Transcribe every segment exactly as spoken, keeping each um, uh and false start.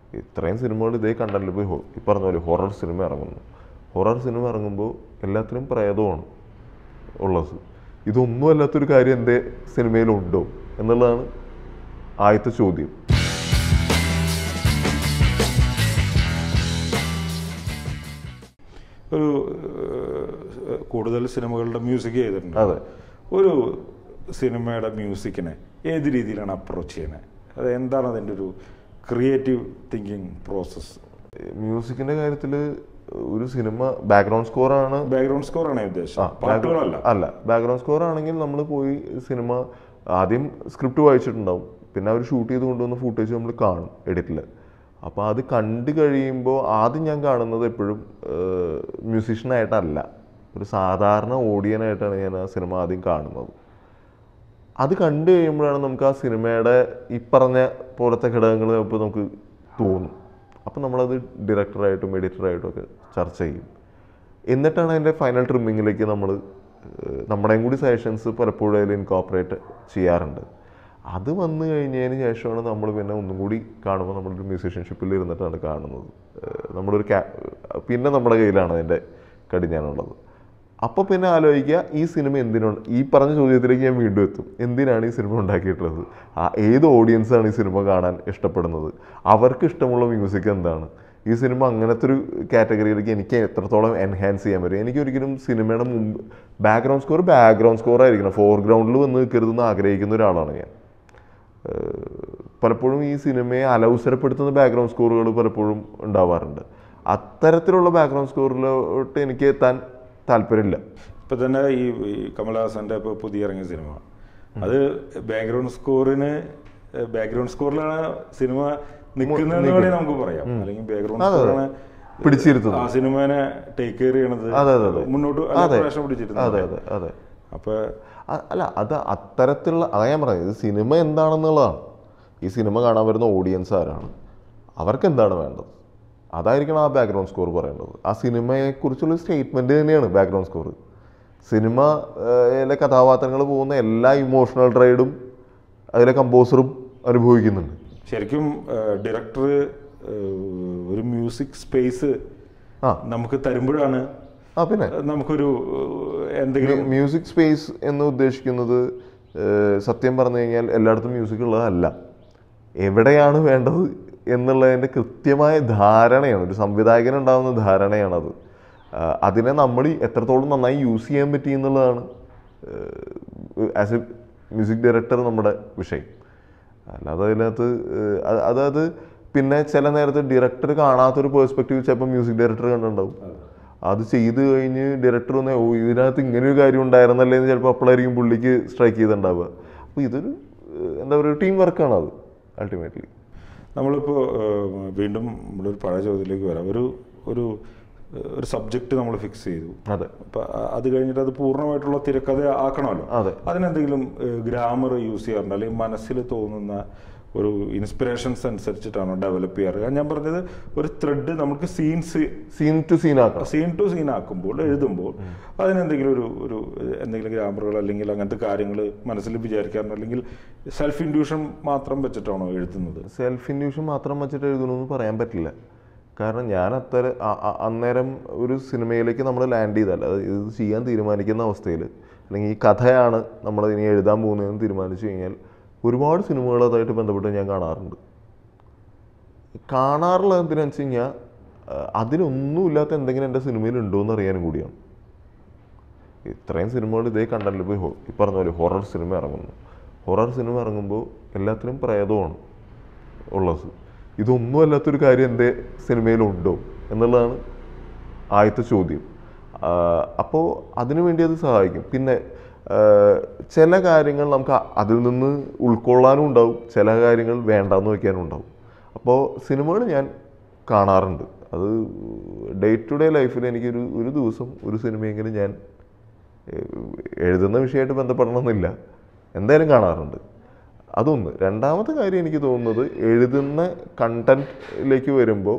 ഇത്രയും സിനിമകൾ ഇതേ കണ്ടല്ലോ ഇപ്പോൾ ഈ പറഞ്ഞ പോലെ ഹൊറർ സിനിമ ഇറങ്ങുന്നു. ഹൊറർ സിനിമ ഇറങ്ങുമ്പോൾ എല്ലാത്തിനും പ്രേതമാണ് ഉള്ളത്. ഇതൊന്നും അല്ലാത്തൊരു കാര്യം എൻ്റെ സിനിമയിലുണ്ടോ എന്നുള്ളതാണ് ആദ്യത്തെ ചോദ്യം. ഒരു കൂടുതൽ സിനിമകളുടെ മ്യൂസിക് ചെയ്തിട്ടുണ്ട്. അതെ. ഒരു സിനിമയുടെ മ്യൂസിക്കിനെ ഏത് രീതിയിലാണ് അപ്രോച്ച് ചെയ്യുന്നത്? അത് എന്താണ് അതിൻ്റെ ഒരു ക്രിയേറ്റീവ് തിങ്കിങ് പ്രോസസ്സ്? മ്യൂസിക്കിൻ്റെ കാര്യത്തിൽ ഒരു സിനിമ ബാക്ക്ഗ്രൗണ്ട് സ്കോറാണ്. ബാക്ക്ഗ്രൗണ്ട് സ്കോറാണ് ഉദ്ദേശം, പാട്ടുകളല്ല. അല്ല, ബാക്ക്ഗ്രൗണ്ട് സ്കോർ ആണെങ്കിൽ നമ്മൾ പോയി സിനിമ ആദ്യം സ്ക്രിപ്റ്റ് വായിച്ചിട്ടുണ്ടാവും, പിന്നെ അവർ ഷൂട്ട് ചെയ്ത് കൊണ്ടുവന്ന ഫുട്ടേജ് നമ്മൾ കാണും എഡിറ്റിൽ. അപ്പോൾ അത് കണ്ടു കഴിയുമ്പോൾ ആദ്യം ഞാൻ കാണുന്നത് എപ്പോഴും മ്യൂസീഷ്യനായിട്ടല്ല, ഒരു സാധാരണ ഓഡിയനായിട്ടാണ് ഞാൻ ആ സിനിമ ആദ്യം കാണുന്നത്. അത് കണ്ടു കഴിയുമ്പോഴാണ് നമുക്ക് ആ സിനിമയുടെ ഈ പറഞ്ഞ പോലത്തെ ഘടകങ്ങൾ ഇപ്പോൾ നമുക്ക് തോന്നും. അപ്പം നമ്മളത് ഡയറക്ടറായിട്ടും എഡിറ്ററായിട്ടും ഒക്കെ ചർച്ച ചെയ്യും. എന്നിട്ടാണ് അതിൻ്റെ ഫൈനൽ ട്രിമ്മിങ്ങിലേക്ക് നമ്മൾ നമ്മുടെയും കൂടി സജഷൻസ് പലപ്പോഴും അതിൽ ഇൻകോപ്പറേറ്റ് ചെയ്യാറുണ്ട്. അത് വന്നു കഴിഞ്ഞതിന് ശേഷമാണ് നമ്മൾ പിന്നെ ഒന്നും കൂടി കാണുമ്പോൾ നമ്മളൊരു മ്യൂസീഷ്യൻഷിപ്പിൽ ഇരുന്നിട്ടാണ് കാണുന്നത്. നമ്മളൊരു ക്യാ പിന്നെ നമ്മുടെ കയ്യിലാണ് അതിൻ്റെ കടിഞ്ഞാനുള്ളത്. അപ്പോൾ പിന്നെ ആലോചിക്കുക, ഈ സിനിമ എന്തിനാണ്, ഈ പറഞ്ഞ ചോദ്യത്തിലേക്ക് ഞാൻ വീണ്ടും എത്തും, എന്തിനാണ് ഈ സിനിമ ഉണ്ടാക്കിയിട്ടുള്ളത്, ആ ഏത് ഓഡിയൻസാണ് ഈ സിനിമ കാണാൻ ഇഷ്ടപ്പെടുന്നത്, അവർക്ക് ഇഷ്ടമുള്ള മ്യൂസിക് എന്താണ്, ഈ സിനിമ അങ്ങനത്തെ ഒരു കാറ്റഗറിയിലേക്ക് എനിക്ക് എത്രത്തോളം എൻഹാൻസ് ചെയ്യാൻ പറ്റും. എനിക്കൊരിക്കലും സിനിമയുടെ മുമ്പ് ബാക്ക്ഗ്രൗണ്ട് സ്കോർ ബാക്ക്ഗ്രൗണ്ട് സ്കോർ ആയിരിക്കണം, ഫോർഗ്രൗണ്ടിൽ വന്ന് നിൽക്കരുതെന്ന് ആഗ്രഹിക്കുന്ന ഒരാളാണ് ഞാൻ. പലപ്പോഴും ഈ സിനിമയെ അലൗസരപ്പെടുത്തുന്ന ബാക്ക്ഗ്രൗണ്ട് സ്കോറുകൾ പലപ്പോഴും ഉണ്ടാവാറുണ്ട്. അത്തരത്തിലുള്ള ബാക്ക്ഗ്രൗണ്ട് സ്കോറിലോട്ട് എനിക്ക് എത്താൻ താല്പര്യമില്ല. ഇപ്പം തന്നെ ഈ കമൽഹാസൻ്റെ ഇപ്പോൾ പുതിയ ഇറങ്ങിയ സിനിമ, അത് ബാക്ക്ഗ്രൗണ്ട് സ്കോറിന് ബാക്ക്ഗ്രൗണ്ട് സ്കോറിലാണ് സിനിമ നിൽക്കുന്നതെന്ന് വേണമെങ്കിൽ നമുക്ക് പറയാം. അല്ലെങ്കിൽ ബാക്ക്ഗ്രൗണ്ട് സ്കോറാണ് പിടിച്ചിരുത്തുന്നത്, ആ സിനിമനെ ടേക്ക് കെയർ ചെയ്യണത്, മുന്നോട്ട് പിടിച്ചിരുന്നത്. അപ്പൊ അല്ല, അത് അത്തരത്തിലുള്ള അതാ ഞാൻ പറഞ്ഞത്, ഇത് സിനിമ എന്താണെന്നുള്ളതാണ്. ഈ സിനിമ കാണാൻ വരുന്ന ഓഡിയൻസ് ആരാണ്, അവർക്ക് എന്താണ് വേണ്ടത്, അതായിരിക്കണം ആ ബാക്ക്ഗ്രൗണ്ട് സ്കോർ പറയേണ്ടത്. ആ സിനിമയെക്കുറിച്ചുള്ള സ്റ്റേറ്റ്മെൻറ്റ് തന്നെയാണ് ബാക്ക്ഗ്രൗണ്ട് സ്കോർ. സിനിമയിലെ കഥാപാത്രങ്ങൾ പോകുന്ന എല്ലാ ഇമോഷണൽ റൈഡും അതിലെ കമ്പോസറും അനുഭവിക്കുന്നുണ്ട്. ശരിക്കും ഡയറക്ടർ ഒരു മ്യൂസിക് സ്പേസ് നമുക്ക് തരുമ്പോഴാണ് ആ പിന്നെ നമുക്കൊരു എന്തെങ്കിലും മ്യൂസിക് സ്പേസ് എന്ന് ഉദ്ദേശിക്കുന്നത് സത്യം പറഞ്ഞു കഴിഞ്ഞാൽ എല്ലായിടത്തും മ്യൂസിക് ഉള്ളതല്ല, എവിടെയാണ് വേണ്ടത് എന്നുള്ളതിൻ്റെ കൃത്യമായ ധാരണയാണ്, ഒരു സംവിധായകനുണ്ടാകുന്ന ധാരണയാണത്. അതിനെ നമ്മൾ എത്രത്തോളം നന്നായി യൂസ് ചെയ്യാൻ പറ്റി എന്നുള്ളതാണ് ആസ് എ മ്യൂസിക് ഡയറക്ടർ നമ്മുടെ വിഷയം. അല്ലാതെ അതിനകത്ത് അതായത് പിന്നെ ചില നേരത്ത് ഡയറക്ടർ കാണാത്തൊരു പേഴ്സ്പെക്റ്റീവ് ചിലപ്പോൾ മ്യൂസിക് ഡയറക്ടർ കണ്ടിട്ടുണ്ടാവും. അത് ചെയ്ത് കഴിഞ്ഞ് ഡയറക്ടർ ഒന്ന് ഓ ഇതിനകത്ത് ഇങ്ങനൊരു കാര്യം ഉണ്ടായിരുന്നല്ലേ എന്ന് ചിലപ്പോൾ അപ്പോഴായിരിക്കും പുള്ളിക്ക് സ്ട്രൈക്ക് ചെയ്തിട്ടുണ്ടാവുക. അപ്പോൾ ഇതൊരു എന്താ പറയുക, ടീം വർക്കാണ് അത് അൾട്ടിമേറ്റ്ലി. നമ്മളിപ്പോൾ വീണ്ടും നമ്മളൊരു പഴയ ചോദ്യത്തിലേക്ക് വരാം. ഒരു ഒരു ഒരു സബ്ജക്റ്റ് നമ്മൾ ഫിക്സ് ചെയ്തു, അതെ, അപ്പം അത് കഴിഞ്ഞിട്ട് അത് പൂർണ്ണമായിട്ടുള്ള തിരക്കഥ ആക്കണമല്ലോ. അതെ, അതിനെന്തെങ്കിലും ഗ്രാമർ യൂസ് ചെയ്യാറുണ്ട്, അല്ലെങ്കിൽ മനസ്സിൽ തോന്നുന്ന ഒരു ഇൻസ്പിറേഷൻസ് അനുസരിച്ചിട്ടാണോ ഡെവലപ്പ് ചെയ്യാറ്? ഞാൻ പറഞ്ഞത് ഒരു ത്രെഡ് നമുക്ക് സീൻസ് സീൻ ടു സീൻ ആക്കാം, സീൻ ടു സീൻ ആക്കുമ്പോൾ എഴുതുമ്പോൾ അതിനെന്തെങ്കിലും ഒരു ഒരു എന്തെങ്കിലും ഗ്രാമറുകൾ അല്ലെങ്കിൽ അങ്ങനത്തെ കാര്യങ്ങൾ മനസ്സിൽ വിചാരിക്കാറുണ്ട്, അല്ലെങ്കിൽ സെൽഫ് ഇൻഡ്യൂഷൻ മാത്രം വെച്ചിട്ടാണോ എഴുതുന്നത്? സെൽഫ് ഇൻഡ്യൂഷൻ മാത്രം വെച്ചിട്ട് എഴുതണമെന്ന് പറയാൻ പറ്റില്ല. കാരണം ഞാൻ അത്ര അന്നേരം ഒരു സിനിമയിലേക്ക് നമ്മൾ ലാൻഡ് ചെയ്താൽ അത് ഇത് ചെയ്യാൻ തീരുമാനിക്കുന്ന അവസ്ഥയിൽ, അല്ലെങ്കിൽ ഈ കഥയാണ് നമ്മൾ ഇനി എഴുതാൻ പോകുന്നതെന്ന് തീരുമാനിച്ചു കഴിഞ്ഞാൽ ഒരുപാട് സിനിമകൾ അതായിട്ട് ബന്ധപ്പെട്ട് ഞാൻ കാണാറുണ്ട്. കാണാറുള്ളത് എന്തിനാണെന്ന് വെച്ച് കഴിഞ്ഞാൽ അതിനൊന്നുമില്ലാത്ത എന്തെങ്കിലും എൻ്റെ സിനിമയിൽ ഉണ്ടോ എന്ന് അറിയാനും കൂടിയാണ്. ഇത്രയും സിനിമകൾ ഇതേ കണ്ടല്ലോ ഇപ്പോൾ ഈ പറഞ്ഞ പോലെ ഹൊറർ സിനിമ ഇറങ്ങുന്നു. ഹൊറർ സിനിമ ഇറങ്ങുമ്പോൾ എല്ലാത്തിനും പ്രേതമാണ് ഉള്ളത്. ഇതൊന്നും അല്ലാത്തൊരു കാര്യം എൻ്റെ സിനിമയിലുണ്ടോ എന്നുള്ളതാണ് ആദ്യത്തെ ചോദ്യം. അപ്പോൾ അതിനു വേണ്ടി അത് സഹായിക്കും. പിന്നെ ചില കാര്യങ്ങൾ നമുക്ക് അതിൽ നിന്ന് ഉൾക്കൊള്ളാനും ഉണ്ടാവും, ചില കാര്യങ്ങൾ വേണ്ടാന്ന് വയ്ക്കാനും ഉണ്ടാവും. അപ്പോൾ സിനിമകൾ ഞാൻ കാണാറുണ്ട്. അത് ഡേ ടു ഡേ ലൈഫിൽ എനിക്കൊരു ഒരു ദിവസം ഒരു സിനിമയെങ്കിലും ഞാൻ എഴുതുന്ന വിഷയമായിട്ട് ബന്ധപ്പെടണമെന്നില്ല, എന്തായാലും കാണാറുണ്ട്. അതൊന്ന്. രണ്ടാമത്തെ കാര്യം എനിക്ക് തോന്നുന്നത്, എഴുതുന്ന കണ്ടൻറ്റിലേക്ക് വരുമ്പോൾ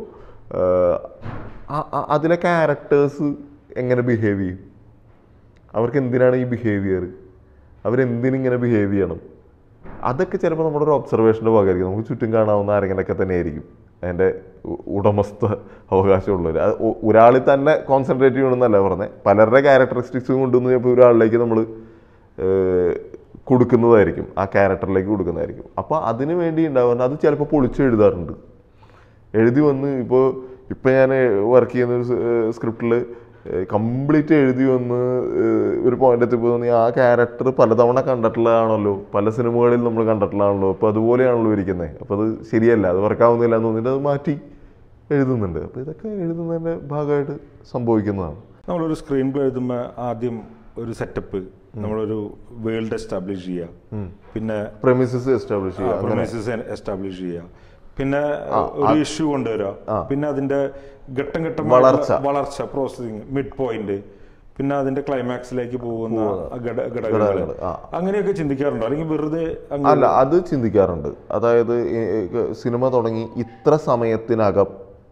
അതിലെ ക്യാരക്ടേഴ്സ് എങ്ങനെ ബിഹേവ് ചെയ്യും, അവർക്ക് എന്തിനാണ് ഈ ബിഹേവിയർ, അവരെന്തിനിങ്ങനെ ബിഹേവ് ചെയ്യണം, അതൊക്കെ ചിലപ്പോൾ നമ്മുടെ ഒരു ഒബ്സർവേഷൻ്റെ ഭാഗമായിരിക്കും. നമുക്ക് ചുറ്റും കാണാവുന്ന ആരെങ്കിലൊക്കെ തന്നെ ആയിരിക്കും. അതിൻ്റെ ഉടമസ്ഥ അവകാശമുള്ളവർ. അത് ഒരാളിൽ തന്നെ കോൺസെൻട്രേറ്റ് ചെയ്യണമെന്നല്ല പറഞ്ഞത്, പലരുടെ ക്യാരക്ടറിസ്റ്റിക്സും കൊണ്ടുവന്ന് ചിലപ്പോൾ ഒരാളിലേക്ക് നമ്മൾ കൊടുക്കുന്നതായിരിക്കും, ആ ക്യാരക്ടറിലേക്ക് കൊടുക്കുന്നതായിരിക്കും. അപ്പോൾ അതിന് വേണ്ടി ഉണ്ടാവുന്നത് അത് ചിലപ്പോൾ പൊളിച്ച് എഴുതാറുണ്ട്. എഴുതി വന്ന് ഇപ്പോൾ ഇപ്പം ഞാൻ വർക്ക് ചെയ്യുന്ന ഒരു സ്ക്രിപ്റ്റിൽ കംപ്ലീറ്റ് എഴുതി വന്ന് ഒരു പോയിന്റ് എത്തിപ്പോൾ തോന്നി ആ ക്യാരക്ടർ പലതവണ കണ്ടിട്ടുള്ളതാണല്ലോ, പല സിനിമകളിൽ നമ്മൾ കണ്ടിട്ടുള്ളതാണല്ലോ, അപ്പോൾ അതുപോലെയാണല്ലോ ഇരിക്കുന്നത്, അപ്പോൾ അത് ശരിയല്ല, അത് വർക്കാവുന്നില്ല എന്ന് തോന്നിയിട്ട് അത് മാറ്റി എഴുതുന്നുണ്ട്. അപ്പോൾ ഇതൊക്കെ എഴുതുന്നതിൻ്റെ ഭാഗമായിട്ട് സംഭവിക്കുന്നതാണ്. നമ്മളൊരു സ്ക്രീൻ പ്ലേ എഴുതുമ്പോൾ ആദ്യം ഒരു സെറ്റപ്പ്, നമ്മളൊരു വേൾഡ് എസ്റ്റാബ്ലിഷ് ചെയ്യുക, പിന്നെ പ്രെമിസസ് എസ്റ്റാബ്ലിഷ് ചെയ്യുക, പ്രെമിസസ് എസ്റ്റാബ്ലിഷ് ചെയ്യുക, പിന്നെ ഒരു ഇഷ്യൂ കൊണ്ടുവരിക, പിന്നെ അതിന്റെ ഘട്ടം ഘട്ടം വളർച്ച വളർച്ച പ്രോസസിങ്, മിഡ് പോയിന്റ്, പിന്നെ അതിന്റെ ക്ലൈമാക്സിലേക്ക് പോകുന്ന ഘടകങ്ങൾ, അങ്ങനെയൊക്കെ ചിന്തിക്കാറുണ്ടോ? അല്ലെങ്കിൽ വെറുതെ? അല്ല, അത് ചിന്തിക്കാറുണ്ട്. അതായത് സിനിമ തുടങ്ങി ഇത്ര സമയത്തിനകം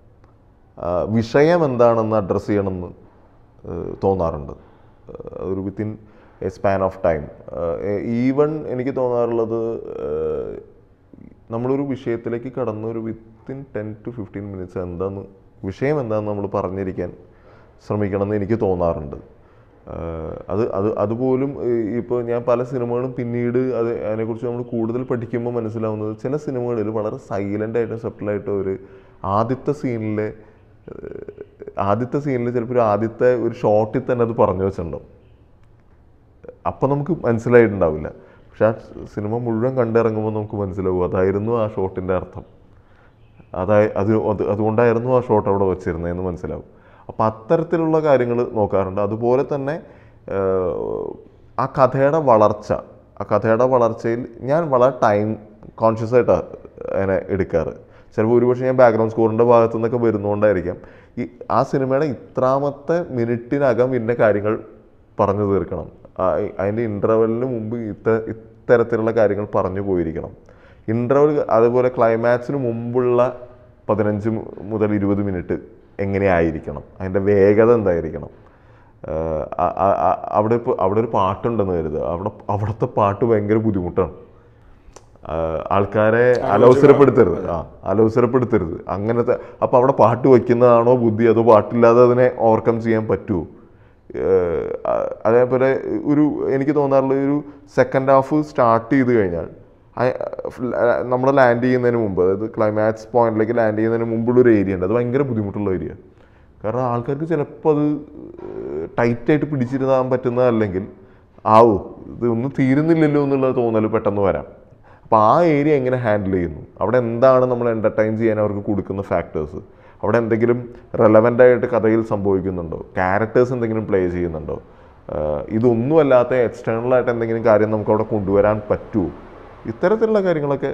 വിഷയം എന്താണെന്ന് അഡ്രസ്സ് ചെയ്യണമെന്ന് തോന്നാറുണ്ട്, ഒരു within a span of time. Even എനിക്ക് തോന്നാറുള്ളത് നമ്മളൊരു വിഷയത്തിലേക്ക് കടന്ന് ഒരു within ten to fifteen minutes എന്താന്ന് വിഷയം എന്താണെന്ന് നമ്മൾ പറഞ്ഞിരിക്കാൻ ശ്രമിക്കണമെന്ന് എനിക്ക് തോന്നാറുണ്ട്. അത് അത് അതുപോലും ഇപ്പോൾ ഞാൻ പല സിനിമകളും പിന്നീട് അത് അതിനെക്കുറിച്ച് നമ്മൾ കൂടുതൽ പഠിക്കുമ്പോൾ മനസ്സിലാവുന്നത് ചില സിനിമകളിൽ വളരെ സൈലൻ്റായിട്ടും സട്ടിലായിട്ടും ഒരു ആദ്യത്തെ സീനിലെ ആദ്യത്തെ സീനിൽ ചിലപ്പോൾ ഒരു ആദ്യത്തെ ഒരു ഷോട്ടിൽ തന്നെ അത് പറഞ്ഞു വെച്ചിട്ടുണ്ടാവും. അപ്പം നമുക്ക് മനസ്സിലായിട്ടുണ്ടാവില്ല, പക്ഷെ ആ സിനിമ മുഴുവൻ കണ്ടിറങ്ങുമ്പോൾ നമുക്ക് മനസ്സിലാവും അതായിരുന്നു ആ ഷോട്ടിൻ്റെ അർത്ഥം, അതായ അത് അത് അതുകൊണ്ടായിരുന്നു ആ ഷോട്ട് അവിടെ വെച്ചിരുന്നതെന്ന് മനസ്സിലാവും. അപ്പം അത്തരത്തിലുള്ള കാര്യങ്ങൾ നോക്കാറുണ്ട്. അതുപോലെ തന്നെ ആ കഥയുടെ വളർച്ച ആ കഥയുടെ വളർച്ചയിൽ ഞാൻ വളരെ ടൈം കോൺഷ്യസ് ആയിട്ടാണ് അതിനെ എടുക്കാറ്. ചിലപ്പോൾ ഒരുപക്ഷെ ഞാൻ ബാക്ക്ഗ്രൗണ്ട് സ്കോറിൻ്റെ ഭാഗത്തു നിന്നൊക്കെ വരുന്നതുകൊണ്ടായിരിക്കാം ഈ ആ സിനിമയുടെ ഇത്രാമത്തെ മിനിറ്റിനകം ഇന്ന കാര്യങ്ങൾ പറഞ്ഞു തീർക്കണം, അതിൻ്റെ ഇൻ്റർവെല്ലിന് മുമ്പ് ഇത്ത ഇത്തരത്തിലുള്ള കാര്യങ്ങൾ പറഞ്ഞു പോയിരിക്കണം. ഇൻ്റർവെൽ അതുപോലെ ക്ലൈമാക്സിന് മുമ്പുള്ള പതിനഞ്ച് മുതൽ ഇരുപത് മിനിറ്റ് എങ്ങനെയായിരിക്കണം, അതിൻ്റെ വേഗത എന്തായിരിക്കണം. അവിടെ ഇപ്പോൾ അവിടെ ഒരു പാട്ടുണ്ടെന്ന് കരുതുക, അവിടെ അവിടുത്തെ പാട്ട് ഭയങ്കര ബുദ്ധിമുട്ടാണ്, ആൾക്കാരെ അലോസരപ്പെടുത്തരുത് ആ അലോസരപ്പെടുത്തരുത് അങ്ങനത്തെ. അപ്പോൾ അവിടെ പാട്ട് വയ്ക്കുന്നതാണോ ബുദ്ധി, അതോ പാട്ടില്ലാതെ അതിനെ ഓവർകം ചെയ്യാൻ പറ്റുമോ? അതേപോലെ ഒരു എനിക്ക് തോന്നാറുള്ള ഒരു സെക്കൻഡ് ഹാഫ് സ്റ്റാർട്ട് ചെയ്ത് കഴിഞ്ഞാൽ നമ്മൾ ലാൻഡ് ചെയ്യുന്നതിന് മുമ്പ്, അതായത് ക്ലൈമാക്സ് പോയിന്റിലേക്ക് ലാൻഡ് ചെയ്യുന്നതിന് മുമ്പുള്ളൊരു ഏരിയ ഉണ്ട്, അത് ഭയങ്കര ബുദ്ധിമുട്ടുള്ള ഏരിയ. കാരണം ആൾക്കാർക്ക് ചിലപ്പോൾ അത് ടൈറ്റായിട്ട് പിടിച്ചിരുത്താൻ പറ്റുന്നതല്ലെങ്കിൽ ആവോ ഇത് ഒന്നും തീരുന്നില്ലല്ലോ എന്നുള്ള തോന്നൽ പെട്ടെന്ന് വരാം. അപ്പോൾ ആ ഏരിയ എങ്ങനെ ഹാൻഡിൽ ചെയ്യുന്നു, അവിടെ എന്താണ് നമ്മൾ എൻ്റർടൈൻ ചെയ്യാൻ അവർക്ക് കൊടുക്കുന്ന ഫാക്ടേഴ്സ്, അവിടെ എന്തെങ്കിലും റെലവൻ്റ് ആയിട്ട് കഥയിൽ സംഭവിക്കുന്നുണ്ടോ, ക്യാരക്ടേഴ്സ് എന്തെങ്കിലും പ്ലേ ചെയ്യുന്നുണ്ടോ, ഇതൊന്നുമല്ലാത്ത എക്സ്റ്റേണലായിട്ട് എന്തെങ്കിലും കാര്യം നമുക്ക് അവിടെ കൊണ്ടുവരാൻ പറ്റുമോ, ഇത്തരത്തിലുള്ള കാര്യങ്ങളൊക്കെ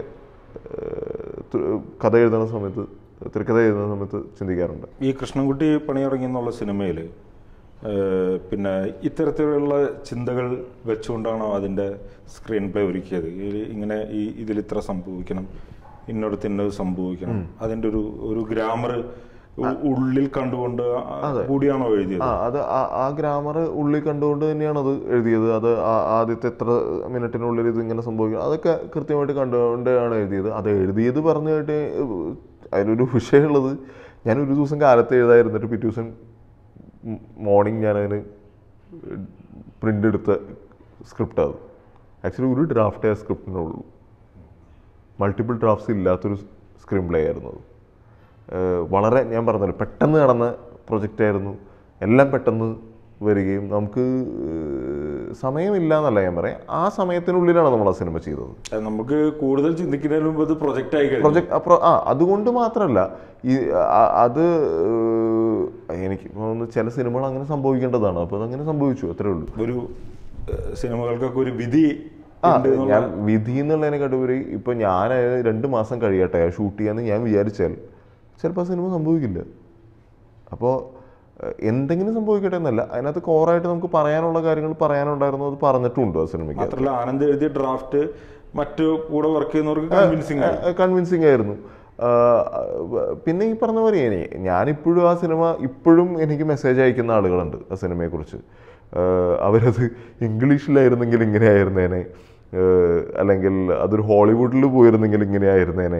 കഥ എഴുതുന്ന സമയത്ത് തിരക്കഥ എഴുതുന്ന സമയത്ത് ചിന്തിക്കാറുണ്ട്. ഈ കൃഷ്ണൻകുട്ടി പണിയിറങ്ങി എന്നുള്ള സിനിമയിൽ പിന്നെ ഇത്തരത്തിലുള്ള ചിന്തകൾ വെച്ചുകൊണ്ടാണോ അതിൻ്റെ സ്ക്രീൻ പ്ലേ ഒരുക്കിയത്? ഇങ്ങനെ ഈ ഇതിൽ ഇത്ര സംഭവിക്കണം, ഇന്നോടത്ത് ഇന്നത് സംഭവിക്കണം, അതിൻ്റെ ഒരു ഒരു ഗ്രാമർ ഉള്ളിൽ കണ്ടുകൊണ്ട് കൂടിയാണോ എഴുതിയത്? അത് ആ ഗ്രാമർ ഉള്ളിൽ കണ്ടുകൊണ്ട് തന്നെയാണ് അത് എഴുതിയത്. അത് ആദ്യത്തെ എത്ര മിനിറ്റിനുള്ളിൽ ഇത് ഇങ്ങനെ സംഭവിക്കും അതൊക്കെ കൃത്യമായിട്ട് കണ്ടുകൊണ്ടാണ് എഴുതിയത്. അത് എഴുതിയത് പറഞ്ഞു കേട്ട് അതിലൊരു വിഷയമുള്ളത്, ഞാൻ ഒരു ദിവസം കാലത്ത് എഴുതായിരുന്നിട്ട് പിറ്റേ ദിവസം മോർണിംഗ് ഞാനതിന് പ്രിൻ്റ് എടുത്ത സ്ക്രിപ്റ്റ്. അത് ആക്ച്വലി ഒരു ഡ്രാഫ്റ്റേ ആ സ്ക്രിപ്റ്റിനുള്ളൂ, മൾട്ടിപ്പിൾ ഡ്രാഫ്റ്റ്സ് ഇല്ലാത്തൊരു സ്ക്രീൻ പ്ലേ ആയിരുന്നു അത്. വളരെ ഞാൻ പറഞ്ഞല്ലോ പെട്ടെന്ന് നടന്ന പ്രൊജക്റ്റായിരുന്നു, എല്ലാം പെട്ടെന്ന് വരികയും നമുക്ക് സമയമില്ല എന്നല്ല ഞാൻ പറയാം, ആ സമയത്തിനുള്ളിലാണ് നമ്മൾ ആ സിനിമ ചെയ്തത്. നമുക്ക് കൂടുതൽ ചിന്തിക്കുന്നതിന് മുമ്പ് പ്രൊജക്റ്റ് ആയി പ്രൊജക്ട് ആ അതുകൊണ്ട് മാത്രമല്ല ഈ അത് എനിക്ക് ചില സിനിമകൾ അങ്ങനെ സംഭവിക്കേണ്ടതാണ്, അപ്പോൾ അതങ്ങനെ സംഭവിച്ചു, അത്രേ ഉള്ളൂ. ഒരു സിനിമകൾക്കൊക്കെ ഒരു വിധി ആ ഞാൻ വിധി എന്നുള്ളതിനെക്കാട്ടും ഒരു ഇപ്പം ഞാൻ രണ്ട് മാസം കഴിയട്ടെ ഷൂട്ട് ചെയ്യാന്ന് ഞാൻ വിചാരിച്ചാൽ ചിലപ്പോൾ സിനിമ സംഭവിക്കില്ല. അപ്പോൾ എന്തെങ്കിലും സംഭവിക്കട്ടെ എന്നല്ല, അതിനകത്ത് കോറായിട്ട് നമുക്ക് പറയാനുള്ള കാര്യങ്ങൾ പറയാനുണ്ടായിരുന്നു, അത് പറഞ്ഞിട്ടുണ്ട് ആ സിനിമയ്ക്ക്. മാത്രമല്ല ആനന്ദ് എഴുതിയ ഡ്രാഫ്റ്റ് മറ്റു കൂടെ വർക്ക് ചെയ്യുന്നവർക്ക് കൺവിൻസിങ് ആയിരുന്നു. പിന്നെ ഈ പറഞ്ഞ പോലെ ഞാനിപ്പോഴും ആ സിനിമ ഇപ്പോഴും എനിക്ക് മെസ്സേജ് അയക്കുന്ന ആളുകളുണ്ട് ആ സിനിമയെക്കുറിച്ച്. അവരത് ഇംഗ്ലീഷിലായിരുന്നെങ്കിൽ ഇങ്ങനെയായിരുന്നേനെ, അല്ലെങ്കിൽ അതൊരു ഹോളിവുഡിൽ പോയിരുന്നെങ്കിൽ ഇങ്ങനെയായിരുന്നേനെ,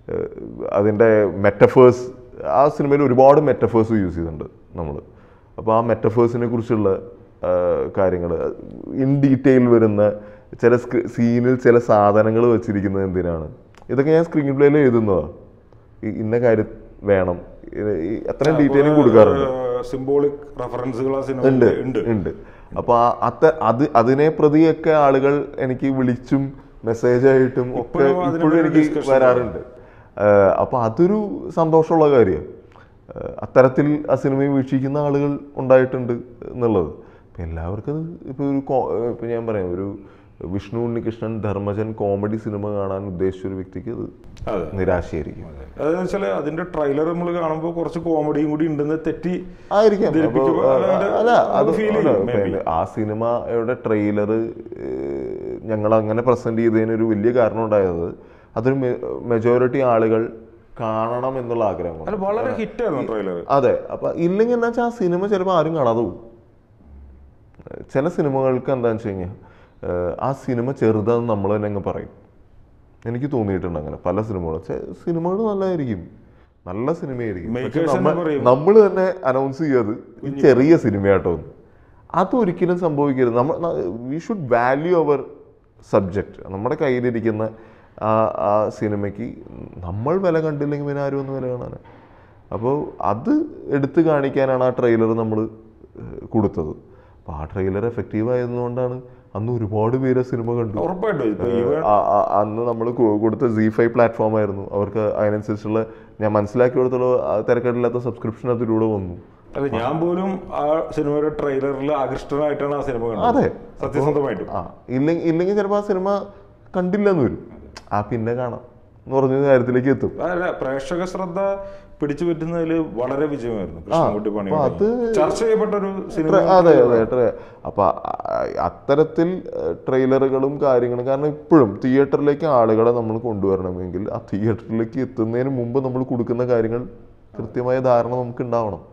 അതിൻ്റെ മെറ്റഫേഴ്സ്, ആ സിനിമയിൽ ഒരുപാട് മെറ്റഫേഴ്സ് യൂസ് ചെയ്തിട്ടുണ്ട് നമ്മൾ. അപ്പോൾ ആ മെറ്റഫേഴ്സിനെ കുറിച്ചുള്ള കാര്യങ്ങൾ, ഇൻ ഡീറ്റെയിൽ വരുന്ന ചില സീനിൽ ചില സാധനങ്ങൾ വെച്ചിരിക്കുന്നത് എന്തിനാണ്, ഇതൊക്കെ ഞാൻ സ്ക്രീൻ പ്ലേയിൽ എഴുതുന്നതാണ്. ഇന്ന കാര്യം വേണം, അത്രയും ഡീറ്റെയിലും കൊടുക്കാറുണ്ട്. സിംബോളിക് റെഫറൻസുകൾ ഉണ്ട് ഉണ്ട് അപ്പോൾ അത്ത അത് അതിനെ പ്രതിയൊക്കെ ആളുകൾ എനിക്ക് വിളിച്ചും മെസ്സേജായിട്ടും ഒക്കെ ഇപ്പോഴും എനിക്ക് വരാറുണ്ട്. അപ്പോൾ അതൊരു സന്തോഷമുള്ള കാര്യമാണ്. അത്തരത്തിൽ ആ സിനിമയെ വീക്ഷിക്കുന്ന ആളുകൾ ഉണ്ടായിട്ടുണ്ട് എന്നുള്ളത്. ഇപ്പം എല്ലാവർക്കും ഇപ്പോൾ ഒരു ഇപ്പം ഞാൻ പറയാം, ഒരു വിഷ്ണു ഉണ്ണികൃഷ്ണൻ ധർമ്മജൻ കോമഡി സിനിമ കാണാൻ ഉദ്ദേശിച്ച ഒരു വ്യക്തിക്ക് അത് നിരാശയായിരിക്കും. അതെന്ന് വെച്ചാൽ അതിന്റെ ട്രെയിലർ നമ്മൾ കാണുമ്പോൾ കുറച്ച് കോമഡിയും കൂടി ഉണ്ടെന്ന് തെറ്റി ആയിരിക്കാം. അല്ല അത് ആ സിനിമയുടെ ട്രെയിലർ ഞങ്ങൾ അങ്ങനെ പ്രസന്റ് ചെയ്തതിനൊരു വലിയ കാരണം ഉണ്ടായത് അതൊരു മെജോറിറ്റി ആളുകൾ കാണണം എന്നുള്ള ആഗ്രഹമാണ്. വളരെ ഹിറ്റായിരുന്നു ട്രെയിലർ. അതെ. അപ്പൊ ഇല്ലെങ്കിൽ എന്താ വെച്ചാൽ ആ സിനിമ ചിലപ്പോൾ ആരും കാണാതെ പോകും. ചില സിനിമകൾക്ക് എന്താണെന്ന് വെച്ച് കഴിഞ്ഞാൽ ആ സിനിമ ചെറുതാന്ന് നമ്മൾ തന്നെ അങ്ങ് പറയും. എനിക്ക് തോന്നിയിട്ടുണ്ട് അങ്ങനെ പല സിനിമകളും. സിനിമകൾ നല്ലതായിരിക്കും, നല്ല സിനിമയായിരിക്കും, നമ്മൾ തന്നെ അനൗൺസ് ചെയ്യാത് ഈ ചെറിയ സിനിമയാട്ടോ. അതൊരിക്കലും സംഭവിക്കരുത്. നമ്മൾ we should value our subject. നമ്മുടെ കയ്യിലിരിക്കുന്ന ആ ആ സിനിമയ്ക്ക് നമ്മൾ വില കണ്ടില്ലെങ്കിൽ പിന്നെ ആരും ഒന്ന് വില കാണാൻ. അപ്പോൾ അത് എടുത്തു കാണിക്കാനാണ് ആ ട്രെയിലർ നമ്മൾ കൊടുത്തത്. അപ്പോൾ ആ ട്രെയിലർ എഫക്റ്റീവ് ആയതുകൊണ്ടാണ് അന്ന് ഒരുപാട് പേര് സിനിമ കണ്ടു. അന്ന് നമ്മൾ കൊടുത്ത സി ഫൈവ് പ്ലാറ്റ്ഫോം ആയിരുന്നു. അവർക്ക് അതിനനുസരിച്ചുള്ള, ഞാൻ മനസ്സിലാക്കി കൊടുത്തോളം തിരക്കേടില്ലാത്ത സബ്സ്ക്രിപ്ഷൻ അതിലൂടെ വന്നു. അല്ല, ഞാൻ പോലും ആ സിനിമയുടെ ട്രെയിലറിൽ ആകൃഷ്ടനായിട്ടാണ് ആ സിനിമ കണ്ടത്. അതെ, സത്യസന്ധമായിട്ട്. ആ ഇല്ലെങ്കിൽ ഇല്ലെങ്കിൽ ചിലപ്പോൾ ആ സിനിമ കണ്ടില്ലെന്ന് വരും. ആ പിന്നെ കാണാം എന്ന് പറഞ്ഞ കാര്യത്തിലേക്ക് എത്തും. അല്ല, പ്രേക്ഷക ശ്രദ്ധ പിടിച്ചു പറ്റുന്നതിൽ വളരെ വിജയമായിരുന്നു കൃഷ്ണൻകുട്ടി പണി. ചർച്ച ചെയ്യപ്പെട്ട ഒരു സിനിമ. അതെ അതെ. അപ്പൊ അത്തരത്തിൽ ട്രെയിലറുകളും കാര്യങ്ങളും, കാരണം ഇപ്പോഴും തിയേറ്ററിലേക്ക് ആളുകളെ നമ്മൾ കൊണ്ടുവരണമെങ്കിൽ ആ തിയേറ്ററിലേക്ക് എത്തുന്നതിന് മുമ്പ് നമ്മൾ കൊടുക്കുന്ന കാര്യങ്ങൾ കൃത്യമായ ധാരണ നമുക്ക് ഉണ്ടാവണം.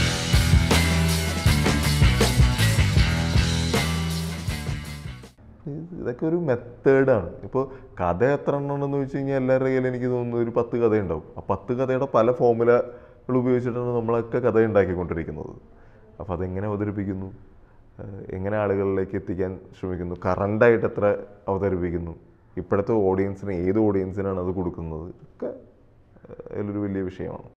ഇതൊക്കെ ഒരു മെത്തേഡാണ്. ഇപ്പോൾ കഥ എത്ര എണ്ണം ഉണ്ടെന്ന് വെച്ച് കഴിഞ്ഞാൽ എല്ലാവരുടെ കയ്യിൽ എനിക്ക് തോന്നുന്നു ഒരു പത്ത് കഥ ഉണ്ടാവും. ആ പത്ത് കഥയുടെ പല ഫോമുലകൾ ഉപയോഗിച്ചിട്ടാണ് നമ്മളൊക്കെ കഥ ഉണ്ടാക്കിക്കൊണ്ടിരിക്കുന്നത്. അപ്പോൾ അതെങ്ങനെ അവതരിപ്പിക്കുന്നു, എങ്ങനെ ആളുകളിലേക്ക് എത്തിക്കാൻ ശ്രമിക്കുന്നു, കറണ്ടായിട്ട് എത്ര അവതരിപ്പിക്കുന്നു, ഇപ്പോഴത്തെ ഓഡിയൻസിന് ഏത് ഓഡിയൻസിനാണ് അത് കൊടുക്കുന്നത്, ഒക്കെ അതിലൊരു വലിയ വിഷയമാണ്.